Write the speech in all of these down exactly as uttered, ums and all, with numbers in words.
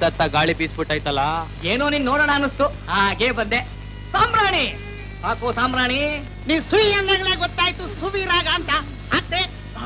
ನಿಂದತ್ತ ಗಾಳಿ ಬೀಸ್ಬಿಟ್ಟೈತಲ್ಲ. ಏನೋ ನೀನ್ ನೋಡೋಣ ಅನ್ನಿಸ್ತು, ಹಾಗೆ ಬಂದೆ. ಸಾಂಬ್ರಾಣಿ ಸಾಕು ಸಾಂಬ್ರಾಣಿ. ನೀನ್ ಸುಯಿ ಅಂದಾಗಲೇ ಗೊತ್ತಾಯ್ತು ಸುವೀರಾಗ ಅಂತ. ಅತ್ತೆ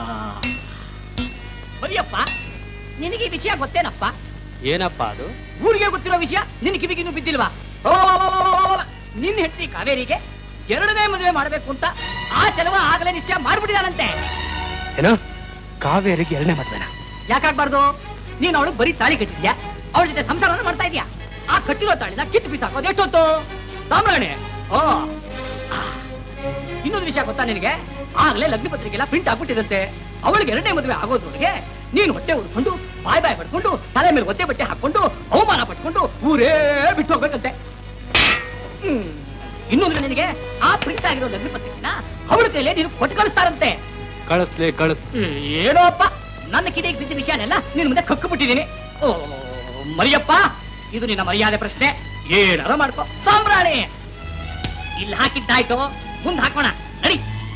ಬರಿಯಪ್ಪ, ನಿನಗೆ ಈ ವಿಷಯ ಗೊತ್ತೇನಪ್ಪ? ಏನಪ್ಪ ಅದು? ಊರಿಗೆ ಗೊತ್ತಿರೋ ವಿಷಯ ನಿನ್ ಕಿವಿಗಿನ್ನೂ ಬಿದ್ದಿಲ್ವಾ? ನಿನ್ನ ಹೆಂಡತಿ ಕಾವೇರಿಗೆ ಎರಡನೇ ಮದುವೆ ಮಾಡ್ಬೇಕು ಅಂತ ಆ ಚೆಲುವ ಆಗಲೇ ನಿಶ್ಚಯ ಮಾಡ್ಬಿಟ್ಟಿದಾನಂತೆ. ಏನು, ಕಾವೇರಿಗೆ ಎರಡನೇ ಮದುವೆನಾ? ಯಾಕಾಗ್ಬಾರ್ದು? ನೀನ್ ಅವಳು ಬರೀ ತಾಳಿ ಕಟ್ಟಿದ್ಯಾ, ಅವಳ ಜೊತೆ ಸಂಸಾರ ಮಾಡ್ತಾ ಇದೀಯಾ. ಆ ಕಟ್ಟಿರೋ ತಾಳಿನ ಕಿತ್ತು ಬಿಸಾಕೋದು ಎಷ್ಟೊತ್ತು ಸಾಮ್ರಾಣಿ? ಓ, ಇನ್ನೊಂದು ವಿಷಯ ಗೊತ್ತಾ ನಿನಗೆ? ಆಗ್ಲೇ ಲಗ್ನ ಪತ್ರಿಕೆಲ್ಲ ಪ್ರಿಂಟ್ ಆಗ್ಬಿಟ್ಟಿದಂತೆ. ಅವಳಿಗೆ ಎರಡನೇ ಮದುವೆ ಆಗೋದ್ರೊಳಗೆ ನೀನು ಹೊಟ್ಟೆ ಉರ್ಕೊಂಡು ಬಾಯ್ ಬಾಯ್ ಪಡ್ಕೊಂಡು ತಲೆ ಮೇಲೆ ಒದ್ದೆ ಬಟ್ಟೆ ಹಾಕೊಂಡು ಅವಮಾನ ಪಟ್ಕೊಂಡು ಊರೇ ಬಿಟ್ಟು ಹೋಗ್ಬೇಕಂತೆ. ಹ್ಮ್ ಇನ್ನೊಂದು ನಿನಗೆ ಆ ಪ್ರಿಂಟ್ ಆಗಿರೋ ಲಗ್ನ ಪತ್ರಿಕೆನ ಅವಳ ಕೈಲೇ ನೀನು ಕೊಟ್ಟು ಕಳಿಸ್ತಾರಂತೆ. ಕಳಿಸ್ಲಿ ಕಳಿಸ್. ಏನೋ ಅಪ್ಪ, ನನ್ನ ಕಿಡಿಗೆ ಬಿದ್ದ ವಿಷಯನೆಲ್ಲ ನಿನ್ ಮುಂದೆ ಕಕ್ಕು ಬಿಟ್ಟಿದ್ದೀನಿ. ಓ ಮರಿಯಪ್ಪ, ಇದು ನಿನ್ನ ಮರ್ಯಾದೆ ಪ್ರಶ್ನೆ, ಏನಾರ ಮಾಡ್ಕೋ. ಸಾಂಬ್ರಾಣಿ ಇಲ್ಲಿ ಹಾಕಿದ್ದಾಯ್ತು, ಮುಂದೆ ಹಾಕೋಣ ನಡಿ.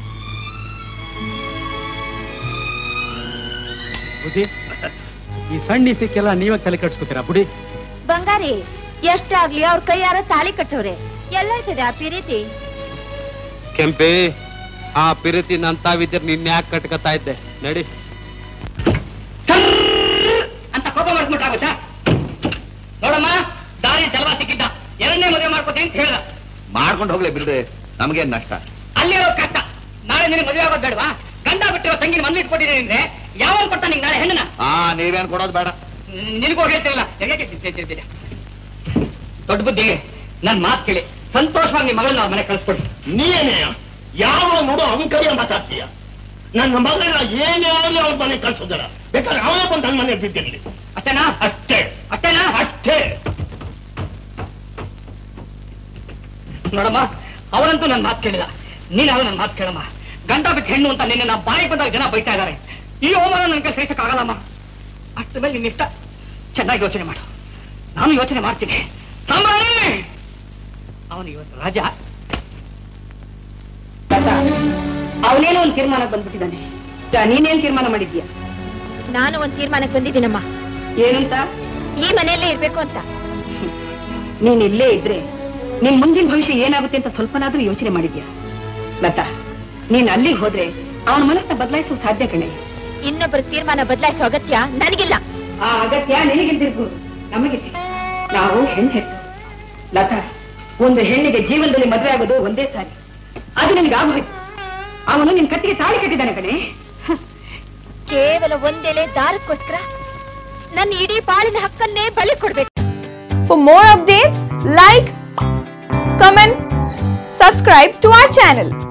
ಬುದ್ಧಿ, ಈ ಸಣ್ಣ ಸಿಕ್ಕೆಲ್ಲ ನೀವೇ ತಲೆ ಕಟ್ಸ್ಕೊತೀರಾ ಬುಡಿ? ಬಂಗಾರಿ, ಎಷ್ಟಾಗ್ಲಿ ಅವ್ರ ಕೈ ಯಾರ ತಾಳಿ ಕಟ್ಟವ್ರೆ, ಎಲ್ಲಾಯ್ತದೆ ಆ ಪ್ರೀತಿ? ಕೆಂಪಿ, ಆ ಪಿರಿತಿ ನಂತಾವಿದ್ರೆ ನಿನ್ನ ಯಾಕೆ ಕಟ್ಕತಾ ಇದ್ದೆ? ನಡಿ ಅಂತ ಕೋಪ ಮಾಡ್ಕೊಂಡ್ಬಿಟ್ಟಾಗುತ್ತಾ? ನೋಡಮ್ಮ, ದಾರಿ ಚಲವಾ ಸಿಕ್ಕಿದ್ದ, ಎರಡನೇ ಮದುವೆ ಮಾಡ್ಕೋತೆ ಅಂತ ಹೇಳ್ದ. ಮಾಡ್ಕೊಂಡು ಹೋಗ್ಲಿ ಬಿಡ್ರಿ, ನಮ್ಗೇನ್ ನಷ್ಟ? ಅಲ್ಲಿರೋ ಕಷ್ಟ. ನಾಳೆ ನಿನಗೆ ಮದುವೆ ಆಗೋದು ಬೇಡವಾ? ಗಂಡ ಬಿಟ್ಟಿರೋ ತಂಗಿನ ಮನೇಲಿ ಇಟ್ಕೊಟ್ಟಿದ್ದೀನಿ ಅಂದ್ರೆ ಯಾವ ಕೊಟ್ಟ ನಿಂಗೆ ನಾಳೆ ಹೆಣ್ಣನ? ಆ ನೀವೇನ್ ಕೊಡೋದು ಬೇಡ, ನಿನಗೂ ಹೇಳ್ತಿರಲ್ಲ. ದೊಡ್ಡ ಬುದ್ಧಿ, ನನ್ ಮಾತು ಕೇಳಿ ಸಂತೋಷವಾಗಿ ನಿಮ್ಮ ಮಗಳನ್ನ ಮನೆ ಕಳಿಸ್ಕೊಡಿ. ನೀನೇ ಯಾವ ನೋಡು ಅವನ ಕೈಯ ಮಾತಾಡ್ತೀಯ? ನನ್ನ ಮಗಳನ್ನ ಏನೇ ಆಗಲಿ ಅವ್ರ ಮನೆ ಕಳ್ಸೋದಲ್ಲ, ಬೇಕಾದ್ರೆ ಅವನೇ ಬಂದು ನನ್ನ ಮನೆ ಬಿದ್ದಿರ್ಲಿ. ಅಷ್ಟೇನಾ? ಅಷ್ಟೇ ಅಷ್ಟೇನಾ? ಅಷ್ಟೇ. ನೋಡಮ್ಮ, ಅವರಂತೂ ನನ್ನ ಮಾತು ಕೇಳಿಲ್ಲ, ನೀನ್ ಅವನು ನನ್ನ ಮಾತು ಕೇಳಮ್ಮ. ಗಂಡ ಬಿಟ್ಟು ಹೆಣ್ಣು ಅಂತ ನಿನ್ನ ನಾ ಬಾಯಿಗೆ ಬಂದಾಗ ಜನ ಬೈತಾ ಇದ್ದಾರೆ. ಈ ಅವಮಾನ ನನಗೆ ಸಹಿಸಕ್ಕಾಗಲ್ಲಮ್ಮ. ಅಷ್ಟ ಮೇಲೆ ನಿನ್ನ ಇಷ್ಟ, ಚೆನ್ನಾಗಿ ಯೋಚನೆ ಮಾಡು. ನಾನು ಯೋಚನೆ ಮಾಡ್ತೀನಿ. ಸಾಂಬ್ರಾಣಿ, ಅವನು ಇವತ್ತು ರಾಜ. ಅವನೇನೋ ಒಂದು ತೀರ್ಮಾನಕ್ಕೆ ಬಂದ್ಬಿಟ್ಟಿದ್ದಾನೆ. ನೀನೇನ್ ತೀರ್ಮಾನ ಮಾಡಿದ್ಯಾ? ನಾನು ಒಂದ್ ತೀರ್ಮಾನಕ್ಕೆ ಬಂದಿದ್ದೀನಮ್ಮ. ಏನಂತ? ಈ ಮನೆಯಲ್ಲೇ ಇರ್ಬೇಕು ಅಂತ. ನೀನ್ ಇಲ್ಲೇ ಇದ್ರೆ ನಿನ್ ಮುಂದಿನ ಭವಿಷ್ಯ ಏನಾಗುತ್ತೆ ಅಂತ ಸ್ವಲ್ಪನಾದ್ರೂ ಯೋಚನೆ ಮಾಡಿದ್ಯಾ? ಲತಾ, ನೀನ್ ಅಲ್ಲಿಗೆ ಹೋದ್ರೆ ಅವನ ಮನಸ್ಸನ್ನ ಬದಲಾಯಿಸೋ ಸಾಧ್ಯ ಕಣೆ. ಇನ್ನೊಬ್ಬರ ತೀರ್ಮಾನ ಬದಲಾಯಿಸೋ ಅಗತ್ಯ ನನಗಿಲ್ಲ. ಆ ಅಗತ್ಯ ನಿನಗಿಲ್ದಿರ್ಬೋದು, ನಮಗಿದೆ. ನಾವು ಹೆಣ್ಣು ಹೆತ್ತು. ಲತಾ, ಒಂದು ಹೆಣ್ಣಿಗೆ ಜೀವನದಲ್ಲಿ ಮದುವೆ ಆಗೋದು ಒಂದೇ ಸಾರಿ. ಅದು ನಿನ್ಗೆ ಆಗೋಯ್ತು. ಅವನು ನಿನ್ ಕತ್ತಿಗೆ ತಾಳಿ ಕಟ್ಟಿದ್ದಾನೆ ಕಣೆ. ಕೇವಲ ಒಂದೆಲೆ ದಾರಕ್ಕೋಸ್ಕರ ನನ್ನ ಇಡೀ ಬಾಳಿನ ಹಕ್ಕನ್ನೇ ಬಲಿ ಕೊಡ್ಬೇಕು. For more updates, like, comment, subscribe to our channel.